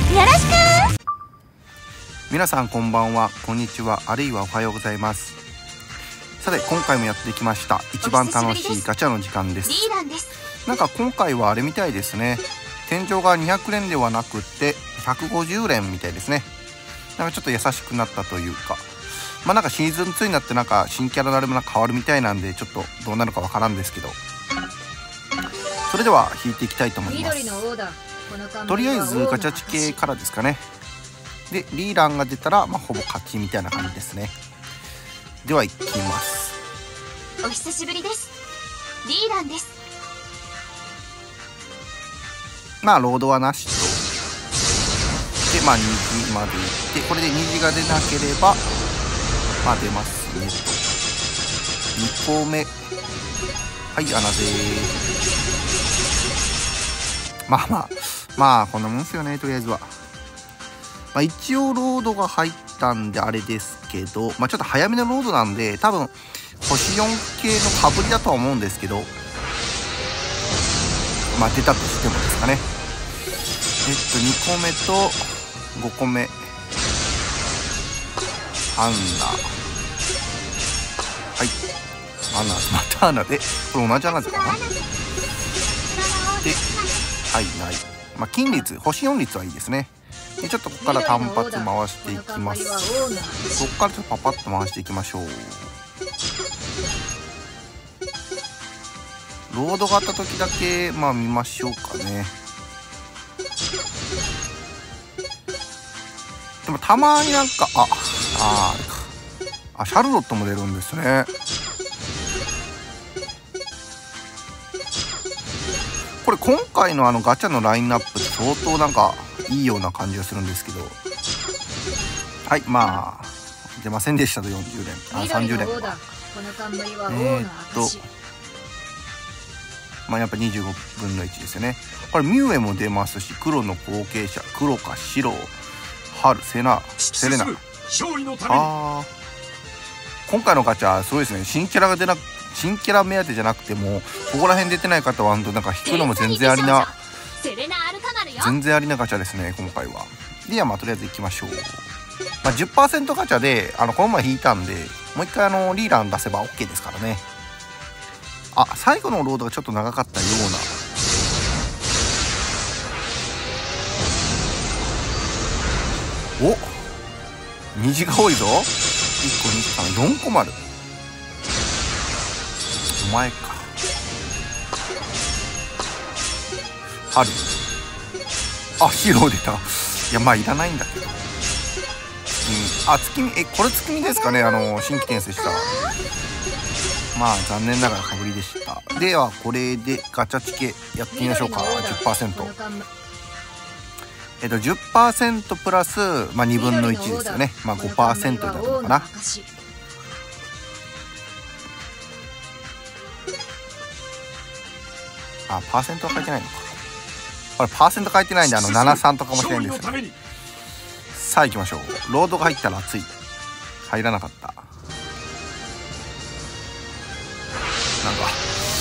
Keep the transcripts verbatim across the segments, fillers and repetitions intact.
よろしく。 皆さんこんばんは、こんにちは、あるいはおはようございます。さて今回もやってきました一番楽しいガチャの時間です。なんか今回はあれみたいですね、天井がにひゃくれんではなくってひゃくごじゅうれんみたいですね。なんかちょっと優しくなったというか、まあなんかシーズンツーになってなんか新キャラのあれもなんか変わるみたいなんで、ちょっとどうなるかわからんですけど、それでは引いていきたいと思います。とりあえずガチャチ系からですかね。でリーランが出たら、まあ、ほぼ勝ちみたいな感じですね。ではいきます。 お久しぶりです。リーランです。 まあロードはなしと。でまあにじまでいって、これでにじが出なければまあ出ますねと。にこめ、はい穴でー。まあまあまあこんなもんですよね、とりあえずは。まあ、一応ロードが入ったんであれですけど、まあ、ちょっと早めのロードなんで多分星よん系のかぶりだとは思うんですけど、まあ出たとしてもですかね。えっとにこめとごこめアンナ、はいアンナ、またアンナで、これ同じアンナかな。ではいない、まあ金率星よん率はいいですね。でちょっとここから単発回していきます。ここからちょっとパパッと回していきましょう。ロードがあった時だけまあ見ましょうかね。でもたまになんかあああシャルロットも出るんですね。これ今回のあのガチャのラインナップって相当なんかいいような感じがするんですけど、はいまあ出ませんでしたと。よんじゅうれん、あさんじゅうれん、えー、っとまあやっぱにじゅうごぶんのいちですよね。これミュウエも出ますし、黒の後継者、黒か白、春、セナ、セレナ。ああ今回のガチャすごいですね。新キャラが出な新キャラ目当てじゃなくても、ここら辺出てない方はなんか引くのも全然ありな全然ありなガチャですね今回は。ではまあとりあえずいきましょう。まあ、じゅっパーセント ガチャであのこの前引いたんで、もう一回あのリーラン出せば OK ですからね。あ最後のロードがちょっと長かったような。お虹が多いぞ。いっこにさんよんこ丸、お前か。春、あヒーロー出た。いやまあいらないんだけど、うん、あ月見、えこれ月見ですかね。あの新規転生したまあ残念ながらかぶりでした。ではこれでガチャチケやってみましょうか。 じゅっパーセント、 えっと じゅっパーセント プラス、まあ、にぶんのいちですよね。まあ ごパーセント になるのかな。あパーセントは書いてないのか。これパーセント書いてないんであのななじゅうさんとかもしれないんですよね。さあ行きましょう。ロードが入ったら熱い。入らなかった。なんか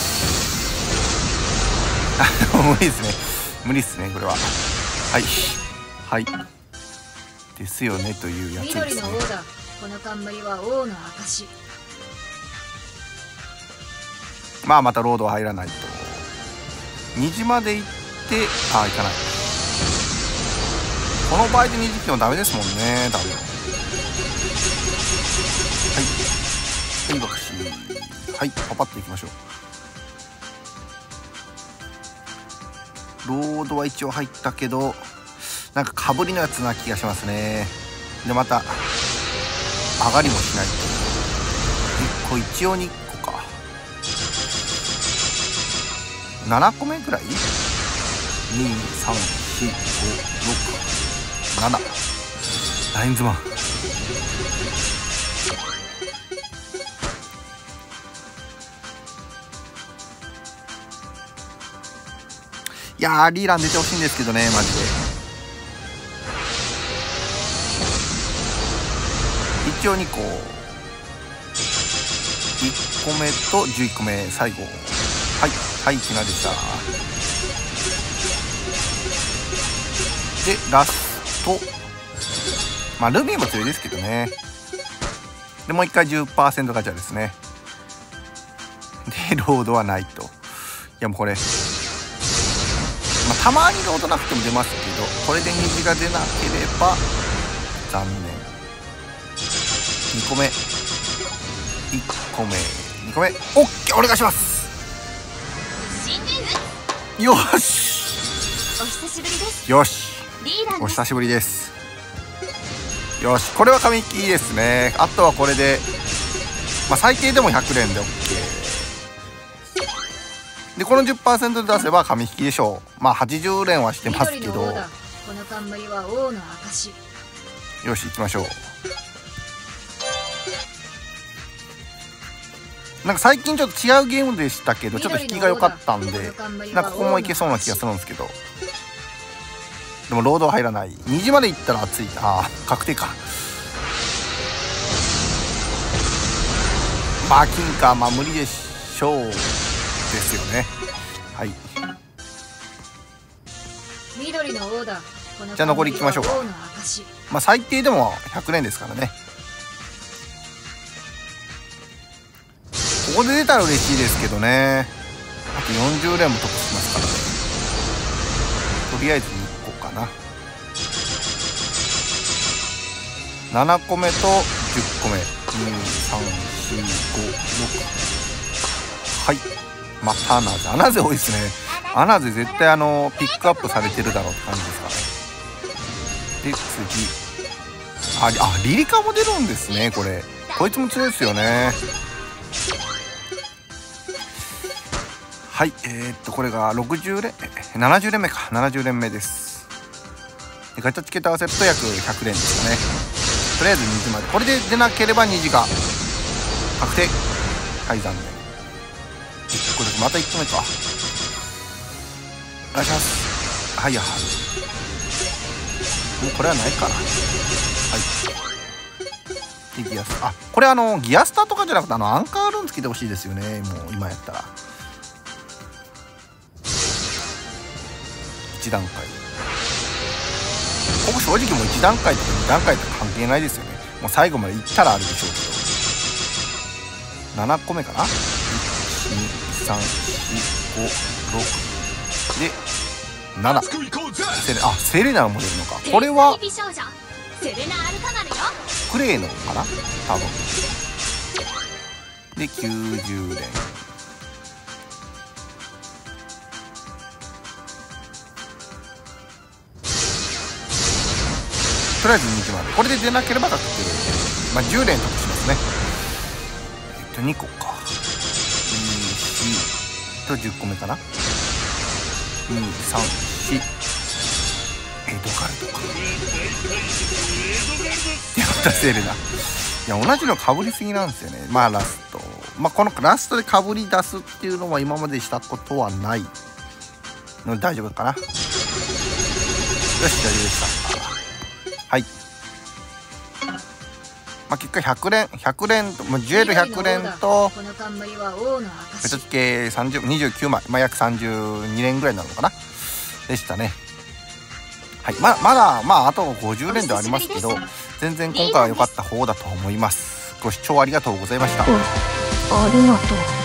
無理ですね無理っすねこれは。はいはいですよねというやつですね。まあまたロードは入らないと。虹まで行ってあ行かない。この場合で虹来てもダメですもんね多分。はいはい爆死、はいパパッといきましょう。ロードは一応入ったけどなんかかぶりのやつな気がしますね。でまた上がりもしないと。いっこ一応にこかななこめぐらい、にさんしごろくななラインズマン。いやーリーラン出てほしいんですけどねマジで。一応にこいっこめとじゅういっこめ最後はいはいひなでした。でラスと、まあルビーも強いですけどね。でもう一回 じゅっパーセント ガチャですね。でロードはないと。いやもうこれ、まあ、たまにロードなくても出ますけど、これで虹が出なければ残念。にこめ、いっこめ、にこめ、オッケー、お願いします。よし、 お久しぶりです。 よし、 リーダーです。 お久しぶりです。よし、これは紙引きいいですね。あとはこれで、まあ、最低でもひゃくれんで OK で、この じゅっパーセント で出せば紙引きでしょう。まあはちじゅうれんはしてますけど、 この冠は王の証。 よし行きましょう。なんか最近ちょっと違うゲームでしたけど、ちょっと引きが良かったんで、なんかここもいけそうな気がするんですけど、でもロードは入らない。虹まで行ったら熱い。ああ確定か。まあ金か、まあ無理でしょうですよね。はい、 緑の王だ。 じゃあ残りいきましょうか。まあ最低でもひゃくれんですからね。ここで出たら嬉しいですけどね。あとよんじゅうれんも得しますからね。とりあえずいっこかな。ななこめとじゅっこめ、に、さん、よん、ご、ろく。はい、またアナゼ。アナゼ多いですね。アナゼ絶対あのピックアップされてるだろうって感じですかね。で次、ああリリカも出るんですね。これこいつも強いですよね。はい、えー、っとこれがろくじゅうれん、ななじゅうれんめか。ななじゅうれんめです。でガチャチケット合わせると約ひゃくれんですかね。とりあえず虹まで、これで出なければ虹が確定。はい、残念。いっこでまたいっこめか。お願いします。はい、やはりもうこれはないかな。はい、でギアス、あこれあのギアスタとかじゃなくて、あのアンカールーンつけてほしいですよね。もう今やったらいちだんかい、僕正直もういちだんかいとかにだんかいとか関係ないですよね。もう最後までいったらあるでしょうけど、ななこめかな。いち、に、さん、よん、ご、ろくでなな。セレあセレナも出るのか。これはクレーノかな多分できゅうじゅうれん。とりあえずにじまで、これで出なければ確定。まあじゅうれん得しますね。えっとにこか。に、とじゅっこめかな。に、さん、よん、エドガルドか。やったセレナ。いや同じのかぶりすぎなんですよね。まあラスト、まあこのラストでかぶり出すっていうのは今までしたことはないので大丈夫かな。よし、大丈夫でした。はい、まあ結果ひゃくれん、ひゃくれんと、まあ、ジュエルひゃくれんとベトチケさんじゅう、にじゅうきゅうまい、まあ約さんじゅうにれんぐらいなのかなでしたね。はい、ままだまああとごじゅうれんではありますけど、全然今回は良かった方だと思います。ご視聴ありがとうございました。 ありがとう。